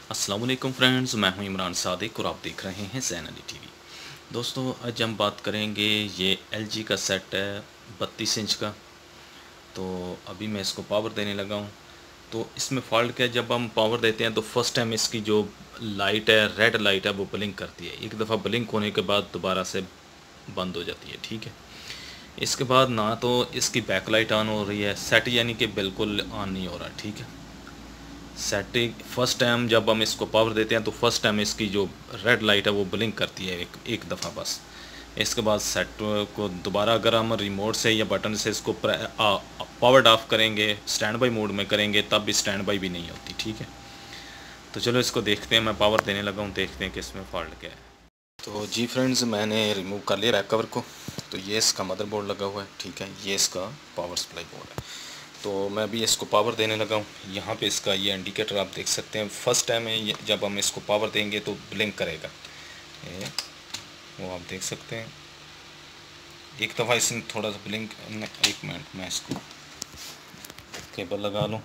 अस्सलाम वालेकुम फ्रेंड्स, मैं हूं इमरान सादिक और आप देख रहे हैं ज़ैन अली टीवी। दोस्तों, आज हम बात करेंगे ये एलजी का सेट है 32 इंच का। तो अभी मैं इसको पावर देने लगा हूं। तो इसमें फ़ॉल्ट क्या है, जब हम पावर देते हैं तो फर्स्ट टाइम इसकी जो लाइट है, रेड लाइट है, वो ब्लिंक करती है। एक दफ़ा ब्लिंक होने के बाद दोबारा से बंद हो जाती है। ठीक है, इसके बाद ना तो इसकी बैक लाइट ऑन हो रही है, सेट यानी कि बिल्कुल ऑन नहीं हो रहा। ठीक है, सेटिंग फर्स्ट टाइम जब हम इसको पावर देते हैं तो फर्स्ट टाइम इसकी जो रेड लाइट है वो ब्लिंक करती है एक दफ़ा बस। इसके बाद सेट को दोबारा अगर हम रिमोट से या बटन से इसको पावर्ड ऑफ करेंगे, स्टैंड बाई मोड में करेंगे, तब भी स्टैंड बाई भी नहीं होती। ठीक है, तो चलो इसको देखते हैं। मैं पावर देने लगा हूँ, देखते हैं कि इसमें फॉल्ट क्या है। तो जी फ्रेंड्स, मैंने रिमूव कर लिया बैक कवर को। तो ये इसका मदरबोर्ड लगा हुआ है। ठीक है, ये इसका पावर सप्लाई बोर्ड है। तो मैं भी इसको पावर देने लगा हूँ। यहाँ पे इसका ये इंडिकेटर आप देख सकते हैं। फर्स्ट टाइम है जब हम इसको पावर देंगे तो ब्लिंक करेगा, ये वो आप देख सकते हैं। एक दफ़ा इसने थोड़ा सा ब्लिंक, एक मिनट मैं इसको केबल लगा लूँ।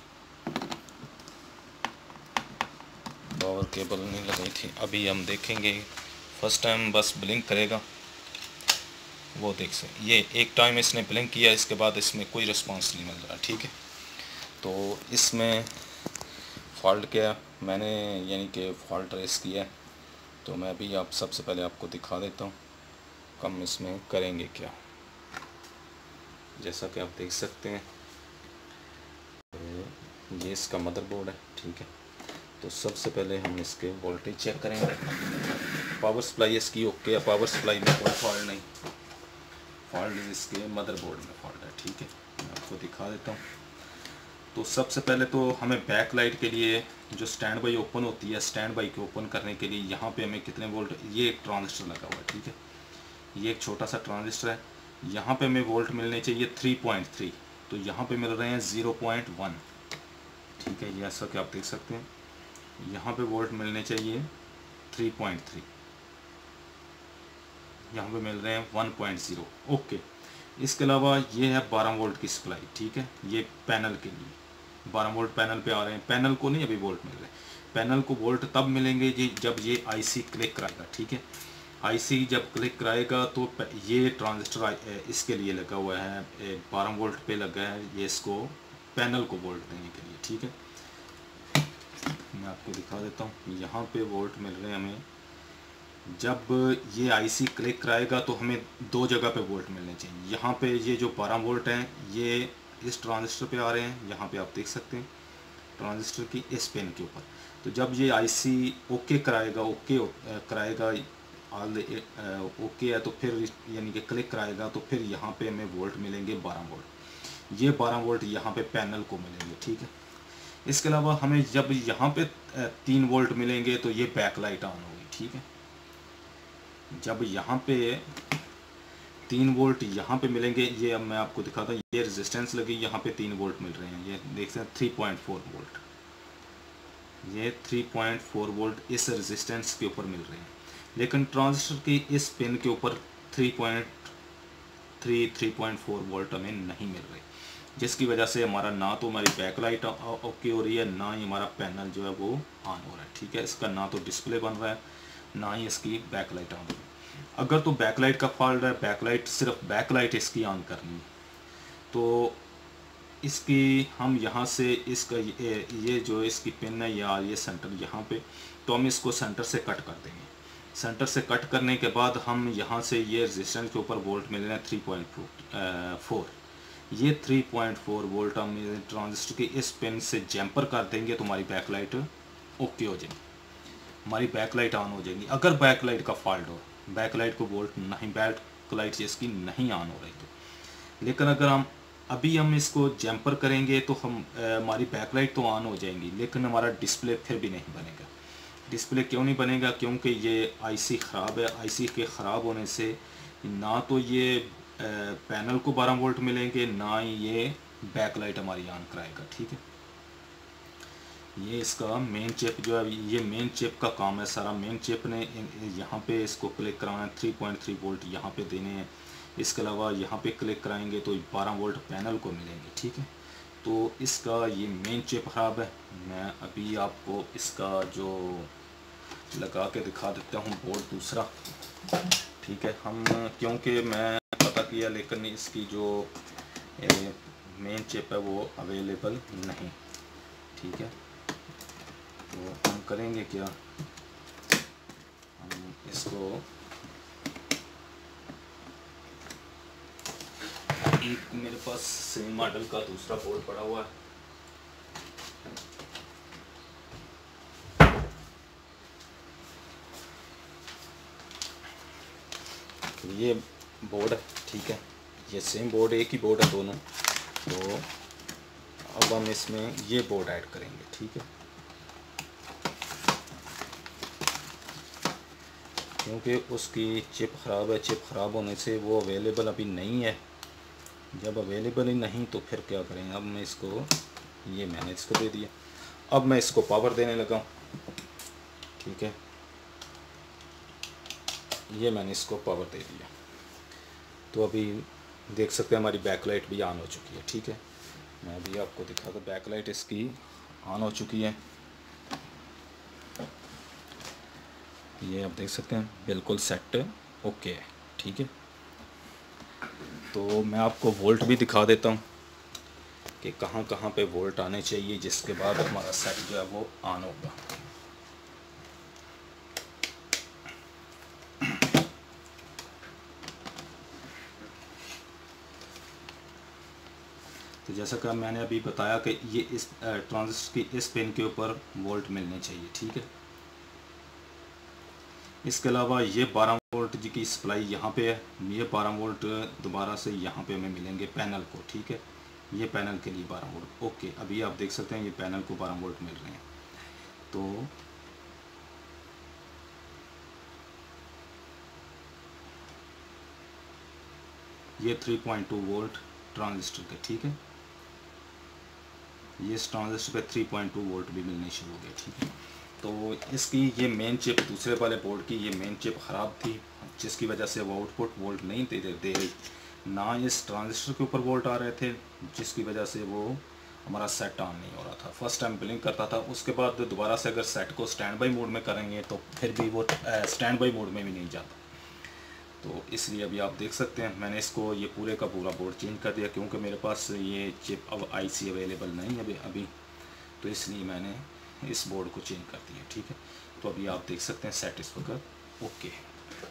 पावर केबल नहीं लगाई थी, अभी हम देखेंगे। फर्स्ट टाइम बस ब्लिंक करेगा, वो देख सकते। ये एक टाइम इसने ब्लिंक किया, इसके बाद इसमें कोई रिस्पांस नहीं मिल रहा। ठीक है, तो इसमें फ़ॉल्ट क्या मैंने यानी कि फ़ॉल्ट रेस किया है। तो मैं भी आप सबसे पहले आपको दिखा देता हूँ हम इसमें करेंगे क्या। जैसा कि आप देख सकते हैं, तो ये इसका मदरबोर्ड है। ठीक है, तो सबसे पहले हम इसके वोल्टेज चेक करेंगे। पावर सप्लाई इसकी ओके है, पावर सप्लाई में कोई फॉल्ट नहीं। फॉल्ट इसके मदरबोर्ड में फॉल्ट है। ठीक है, मैं आपको दिखा देता हूँ। तो सबसे पहले तो हमें बैक लाइट के लिए जो स्टैंड बाई ओपन होती है, स्टैंड बाई को ओपन करने के लिए यहाँ पे हमें कितने वोल्ट, ये एक ट्रांजिस्टर लगा हुआ है। ठीक है, ये एक छोटा सा ट्रांजिस्टर है। यहाँ पे हमें वोल्ट मिलने चाहिए 3.3, तो यहाँ पे मिल रहे हैं 0.1। ठीक है, ये ऐसा कि आप देख सकते हैं, यहाँ पे वोल्ट मिलने चाहिए 3.3, यहाँ पे मिल रहे हैं 1.0। ओके, इसके अलावा ये है 12 वोल्ट की सप्लाई। ठीक है, ये पैनल के लिए 12 वोल्ट पैनल पे आ रहे हैं। पैनल को नहीं अभी वोल्ट मिल रहे हैं, पैनल को वोल्ट तब मिलेंगे जी जब ये आईसी क्लिक कराएगा। ठीक है, आईसी जब क्लिक कराएगा तो ये ट्रांजिस्टर इसके लिए लगा हुआ है, 12 वोल्ट पे लगा है, ये इसको पैनल को वोल्ट देने के लिए। ठीक है, मैं आपको दिखा देता हूँ। यहाँ पे वोल्ट मिल रहे हैं हमें, जब ये आईसी क्लिक कराएगा तो हमें दो जगह पे वोल्ट मिलने चाहिए। यहाँ पे ये जो 12 वोल्ट हैं ये इस ट्रांजिस्टर पे आ रहे हैं, यहाँ पे आप देख सकते हैं ट्रांजिस्टर की इस पिन के ऊपर। तो जब ये आईसी ओके कराएगा, कराएगा ऑल ओके है, तो फिर यानी कि क्लिक कराएगा तो फिर यहाँ पे हमें वोल्ट मिलेंगे 12 वोल्ट। ये 12 वोल्ट यहाँ पे पैनल को मिलेंगे। ठीक है, इसके अलावा हमें जब यहाँ पे 3 वोल्ट मिलेंगे तो ये बैक लाइट ऑन होगी। ठीक है, जब यहाँ पे 3 वोल्ट यहाँ पे मिलेंगे, ये अब मैं आपको दिखाता हूँ। ये रेजिस्टेंस लगी, यहाँ पे 3 वोल्ट मिल रहे हैं, ये देख सकते हैं 3.4 वोल्ट। ये 3.4 वोल्ट इस रेजिस्टेंस के ऊपर मिल रहे हैं, लेकिन ट्रांजिस्टर की इस पिन के ऊपर 3.4 वोल्ट हमें नहीं मिल रहे, जिसकी वजह से हमारा ना तो हमारी बैक लाइट ओके हो रही है, ना ही हमारा पैनल जो है वो ऑन हो रहा है। ठीक है, इसका ना तो डिस्प्ले बन रहा है, ना ही इसकी बैक लाइट ऑन हो रही है। अगर तो बैक लाइट का फॉल्ट है, बैक लाइट सिर्फ बैक लाइट इसकी ऑन करनी है, तो इसकी हम यहाँ से इसका ये जो इसकी पिन है या ये सेंटर यहाँ पे, तो हम इसको सेंटर से कट कर देंगे। सेंटर से कट करने के बाद हम यहाँ से ये रेजिस्टेंस के ऊपर वोल्ट मिल रहे हैं 3.4। ये 3.4 वोल्ट हम ट्रांजिस्टर की इस पिन से जैम्पर कर देंगे तो हमारी बैक लाइट ओके हो जाएगी, हमारी बैक लाइट ऑन हो जाएगी। अगर बैक लाइट का फॉल्ट हो, बैक लाइट को वोल्ट नहीं, बैक लाइट इसकी नहीं ऑन हो रही तो, लेकिन अगर हम इसको जैम्पर करेंगे तो हम हमारी बैक लाइट तो ऑन हो जाएंगी, लेकिन हमारा डिस्प्ले फिर भी नहीं बनेगा। डिस्प्ले क्यों नहीं बनेगा? क्योंकि ये आईसी ख़राब है। आईसी के ख़राब होने से ना तो ये पैनल को 12 वोल्ट मिलेंगे, ना ही ये बैक लाइट हमारी ऑन कराएगा। ठीक है, ये इसका मेन चिप जो है, ये मेन चिप का काम है सारा। मेन चिप ने यहाँ पे इसको क्लिक कराना है, 3.3 वोल्ट यहाँ पे देने हैं। इसके अलावा यहाँ पे क्लिक कराएंगे तो 12 वोल्ट पैनल को मिलेंगे। ठीक है, तो इसका ये मेन चिप ख़राब है। मैं अभी आपको इसका जो लगा के दिखा देता हूँ बोर्ड दूसरा, ठीक है। हम क्योंकि मैं पता किया लेकिन इसकी जो मेन चिप है वो अवेलेबल नहीं, ठीक है। तो हम करेंगे क्या, हम इसको एक मेरे पास सेम मॉडल का दूसरा बोर्ड पड़ा हुआ है, तो ये बोर्ड है, ठीक है। ये सेम बोर्ड, एक ही बोर्ड है दोनों। तो अब हम इसमें ये बोर्ड ऐड करेंगे, ठीक है। क्योंकि उसकी चिप ख़राब है, चिप ख़राब होने से वो अवेलेबल अभी नहीं है। जब अवेलेबल ही नहीं तो फिर क्या करें। अब मैं इसको, ये मैंने इसको दे दिया। अब मैं इसको पावर देने लगा हूँ, ठीक है। ये मैंने इसको पावर दे दिया। तो अभी देख सकते हैं हमारी बैकलाइट भी ऑन हो चुकी है, ठीक है। मैं अभी आपको दिखा दूँ, बैकलाइट इसकी ऑन हो चुकी है। ये आप देख सकते हैं बिल्कुल सेट ओके है, ठीक है। तो मैं आपको वोल्ट भी दिखा देता हूँ कि कहाँ कहाँ पे वोल्ट आने चाहिए, जिसके बाद हमारा सेट जो है वो ऑन होगा। तो जैसा कि मैंने अभी बताया कि ये इस ट्रांजिस्टर की इस पिन के ऊपर वोल्ट मिलने चाहिए, ठीक है। इसके अलावा ये 12 वोल्ट जी की सप्लाई यहाँ पे है, ये 12 वोल्ट दोबारा से यहाँ पे हमें मिलेंगे पैनल को, ठीक है। ये पैनल के लिए 12 वोल्ट ओके। अभी आप देख सकते हैं ये पैनल को 12 वोल्ट मिल रहे हैं। तो ये 3.2 वोल्ट ट्रांजिस्टर के, ठीक है। ये इस ट्रांजिस्टर पे 3.2 वोल्ट भी मिलने शुरू हो गए, ठीक है। तो इसकी ये मेन चिप, दूसरे वाले बोर्ड की ये मेन चिप ख़राब थी, जिसकी वजह से वो आउटपुट वोल्ट नहीं दे रही, ना इस ट्रांजिस्टर के ऊपर वोल्ट आ रहे थे, जिसकी वजह से वो हमारा सेट ऑन नहीं हो रहा था। फर्स्ट टाइम ब्लिंक करता था, उसके बाद दोबारा से अगर सेट को स्टैंड बाई मोड में करेंगे तो फिर भी वो स्टैंड बाई मोड में भी नहीं जाता। तो इसलिए अभी आप देख सकते हैं मैंने इसको ये पूरे का पूरा बोर्ड चेंज कर दिया, क्योंकि मेरे पास ये चिप अब आईसी अवेलेबल नहीं है अभी, तो इसलिए मैंने इस बोर्ड को चेंज कर दिया, ठीक है। तो अभी आप देख सकते हैं सेट इस वक्त ओके है।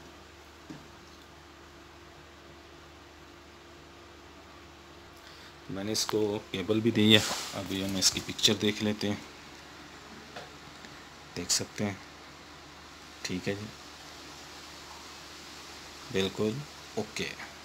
मैंने इसको केबल भी दी है, अभी हम इसकी पिक्चर देख लेते हैं। देख सकते हैं, ठीक है जी, बिल्कुल ओके है।